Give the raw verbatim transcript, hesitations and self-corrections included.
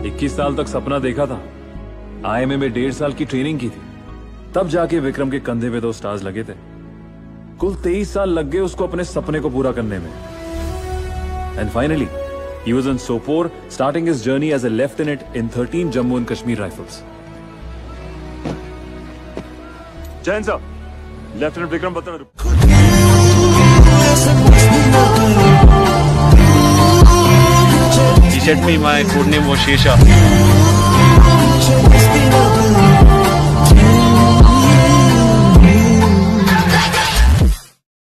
इक्कीस साल तक सपना देखा था, आईएमए में डेढ़ साल की ट्रेनिंग की थी, तब जाके विक्रम के कंधे पे दो स्टार्स लगे थे। कुल तेईस साल लग गए उसको अपने सपने को पूरा करने में। And finally he was in Sopore, starting his journey as a lieutenant in thirteen Jammu and Kashmir Rifles. Jain sir, Lieutenant Vikram Batra. He said me my code name was Shesha.